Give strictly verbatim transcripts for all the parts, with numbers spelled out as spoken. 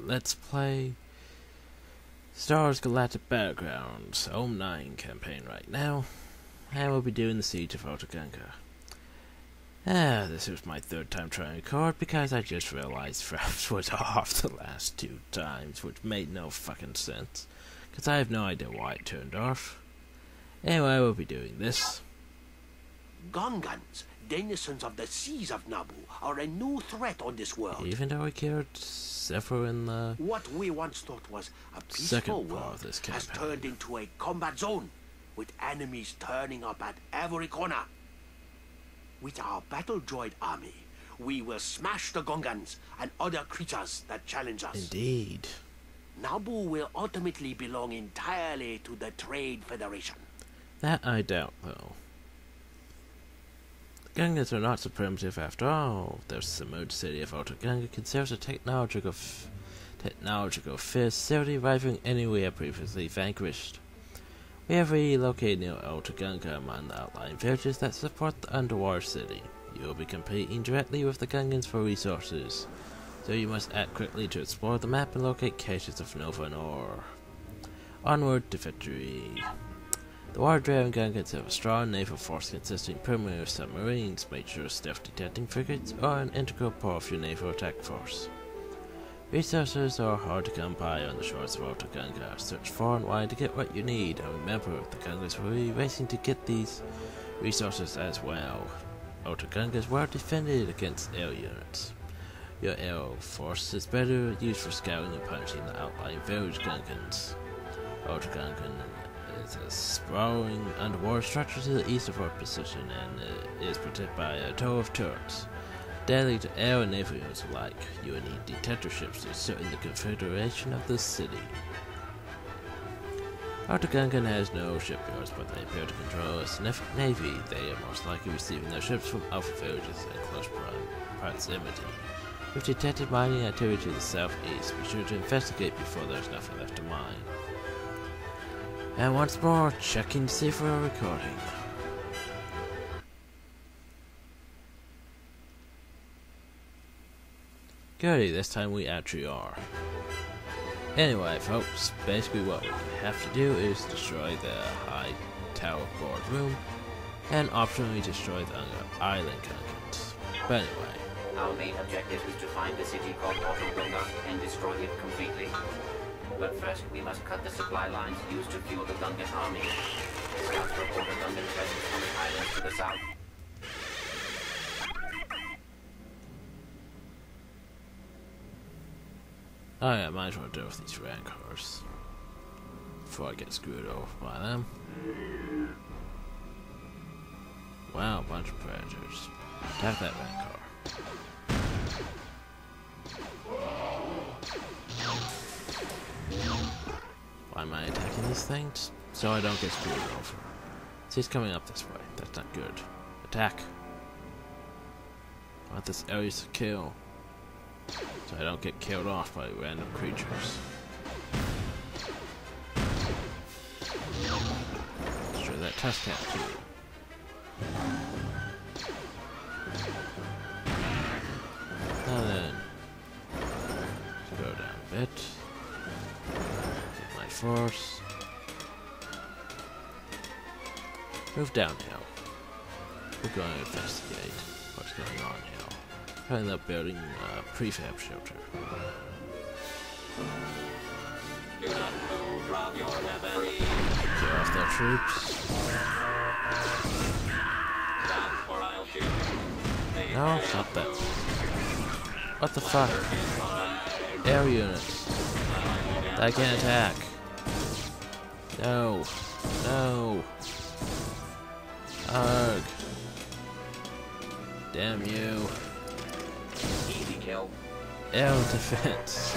let's play Wars Galactic Battlegrounds oh nine campaign right now, and we'll be doing the Siege of Otogunga. Ah, this was my third time trying to record because I just realized FRAPS was off the last two times, which made no fucking sense, because I have no idea why it turned off. Anyway, we'll be doing this. Gungans, denizens of the seas of Naboo, are a new threat on this world. Even though we killed several in the What we once thought was a peaceful second part world of this has campaign turned into a combat zone, with enemies turning up at every corner. With our battle droid army, we will smash the Gungans and other creatures that challenge us. Indeed. Naboo will ultimately belong entirely to the Trade Federation. That I doubt, though. The Gungans are not so primitive after all. The submerged city of Otogunga conserves a technological, f technological facility rivaling any we have previously vanquished. We have relocated near Otogunga among the outlying villages that support the underwater city. You will be competing directly with the Gungans for resources, so you must act quickly to explore the map and locate caches of Nova and ore. Onward to victory. The water-driven Gungans have a strong naval force consisting primarily of submarines, major stealth-detecting frigates, or an integral part of your naval attack force. Resources are hard to come by on the shores of Otogunga. Search far and wide to get what you need, and remember, the Gungans will be racing to get these resources as well. Otogunga is well defended against air units. Your air force is better used for scouting and punishing the outlying village Gungans. Otogunga is a sprawling underwater structure to the east of our position, and it is protected by a tow of turrets. Deadly to air and naval units alike, you will need detector ships to ascertain the configuration of the city. Otogunga has no shipyards, but they appear to control a significant navy. They are most likely receiving their ships from alpha villages in close proximity. We've detected mining activity to the southeast. Be sure to investigate before there's nothing left to mine. And once more, checking to see if we're recording. Goody, this time we actually are. Anyway, folks, basically what we have to do is destroy the high tower boardroom, and optionally destroy the island Gungans. But anyway. Our main objective is to find the city called Otogunga and destroy it completely. But first, we must cut the supply lines used to fuel the Gungan army. Scouts report a Gungan presence on the islands to the south. Oh yeah, might as well deal with these rancors before I get screwed over by them. Wow, a bunch of predators. Attack that rancor. Why am I attacking these things? So I don't get screwed over. See, he's coming up this way. That's not good. Attack. I want this area to kill, so I don't get killed off by random creatures. Destroy that test cap too. Now then, let's go down a bit. Get my force. Move downhill. We're going to investigate what's going on here. End up building a prefab shelter. Kill off their troops. No, stop that. What the fuck? Air units. They can attack. No. No. Ugh. Damn you. Easy kill. Air defense.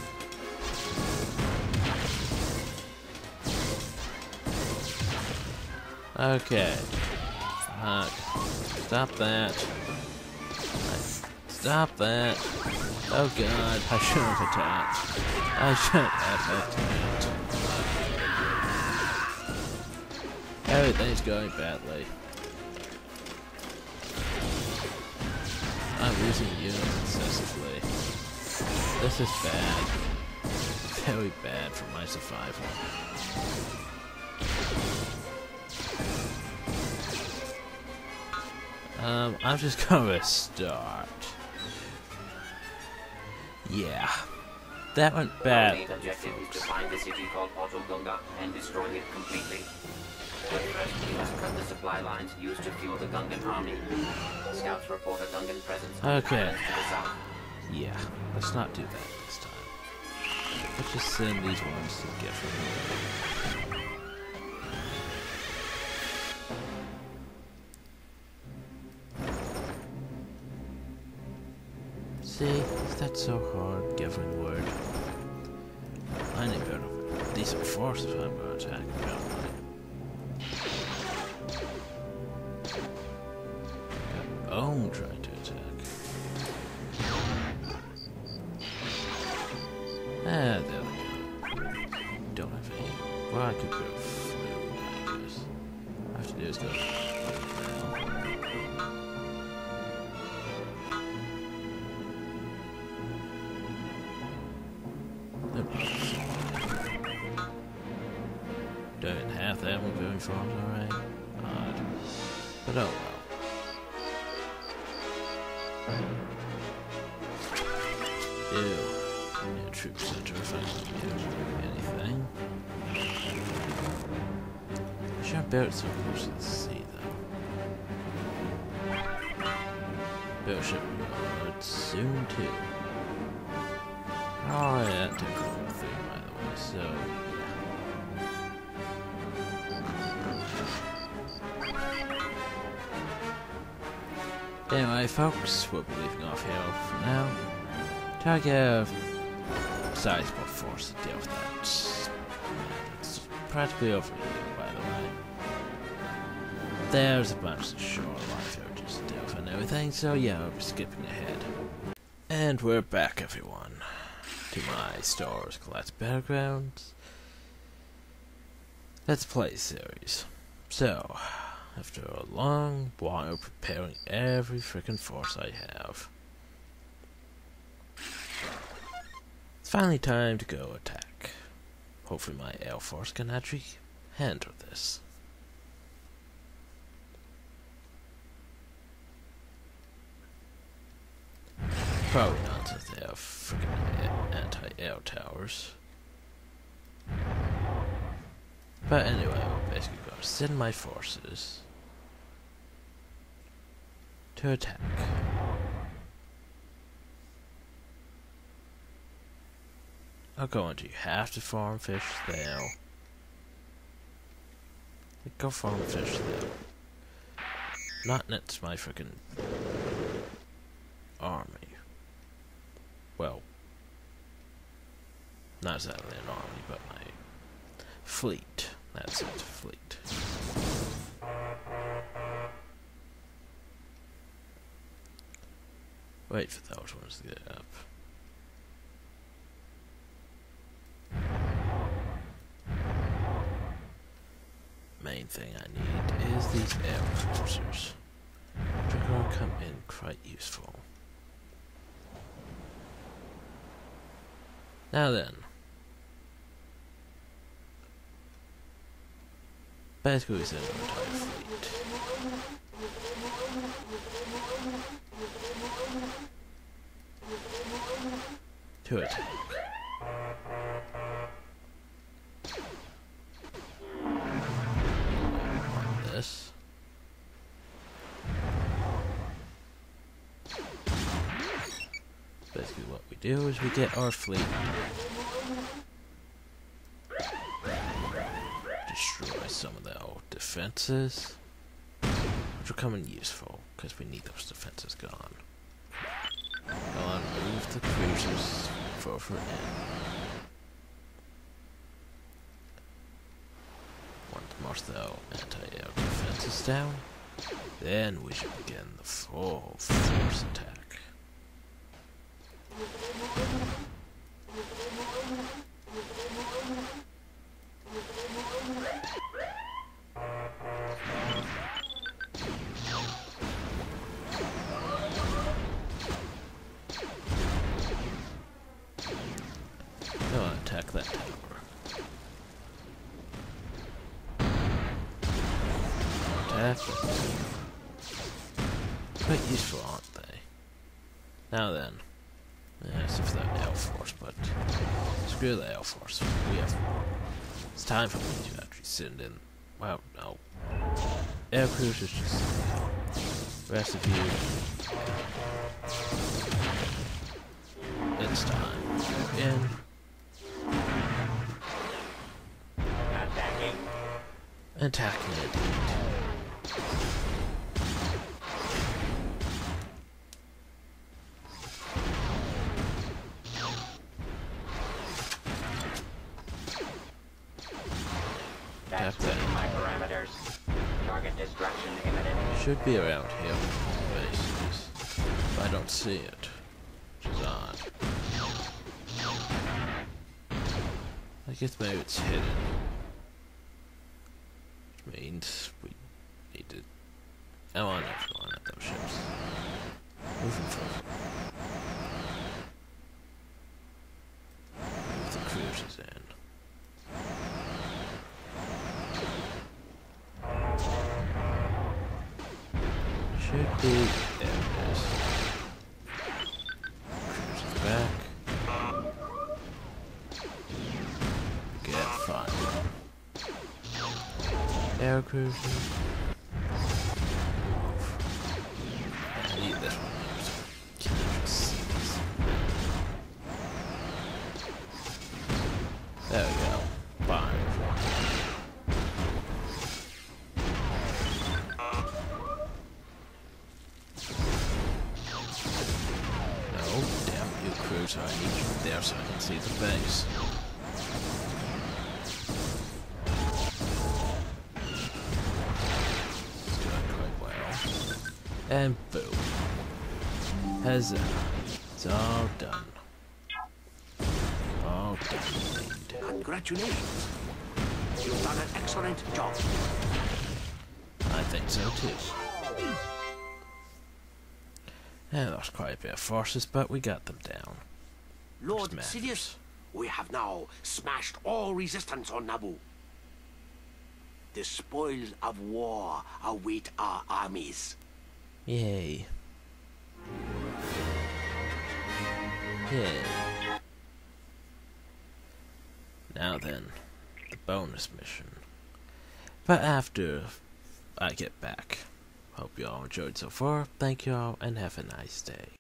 Okay. Fuck. Stop that. Stop that. Oh god, I shouldn't have attacked. I shouldn't have attacked. Everything's going badly. I'm losing units excessively. This is bad. very bad for my survival. Um, I'm just gonna start. Yeah. That went bad. Our main objective is to find the city called Autogunga and destroy it completely. But first, we must cut the supply lines used to fuel the Gungan army. Scouts report a Gungan presence on Okay. the islands to the south. Yeah, let's not do that this time. Let's just send these ones to get from See, is that so hard, gathering word? I need to go decent force if I'm going to attack them. Oh, trying to attack. Ah, there we go. Don't have any. Well, I could go fluid, I guess. All I have to do is go up Don't have that one very far, alright. Odd. But oh well. Ew. Yeah, troop center if I can do anything. I should have built so close to the sea though. Build ship reload soon too. Oh yeah, that took a little thing by the way, so yeah. Anyway folks, we'll be leaving off here for now. Try to get a sizable force to deal with that. It's practically over here, by the way. There's a bunch of shorelife here just to deal with and everything, so yeah, I'll be skipping ahead. And we're back, everyone, to my Star Wars Galactic Battlegrounds Let's Play series. So, after a long while preparing every freaking force I have, it's finally time to go attack. Hopefully my Air Force can actually handle this. Probably not since they have freaking anti-air towers. But anyway, we're basically going to send my forces to attack. I'm going to have to farm fish there. Go farm fish there. Not next to my freaking army. Well, not exactly an army, but my fleet. That's it, fleet. Wait for those ones to get up. Main thing I need is these air cruisers, which are going to come in quite useful. Now then, basically we send our entire fleet to attack. This. Basically what we do is we get our fleet, destroy some of their old defenses, which will come in useful because we need those defenses gone. I'll move the cruisers further in. Once most of our anti-air defenses down, then we should begin the full force attack. attack that tower. Attack that tower. Quite useful, aren't they? Now then. Yes, if they're Air Force, but screw the Air Force. We have. It's time for me to actually send in. Well, no. Air cruisers just. Rest of you. It's time. In. Attacking. Attacking indeed. That's within my parameters. Target destruction imminent. Should be around here, bases. But I don't see it. Which is odd. I guess maybe it's hidden. Which means we need to. Oh, I know what's going on at those ships. Moving forward. Move the cruisers in. Should be. There it is. Cruisers back. Get fire. Air cruisers. I need this one. Can I just see this? There we go. Fire. So I need you there so I can see the base. It's doing quite well. And boom. Huzzah. It's all done. All done indeed. Congratulations. You've done an excellent job. I think so too. Yeah, lost quite a bit of forces, but we got them down. Lord Just Sidious, we have now smashed all resistance on Naboo. The spoils of war await our armies. Yay. Yay. Now then, the bonus mission. But after I get back. Hope you all enjoyed so far. Thank you all and have a nice day.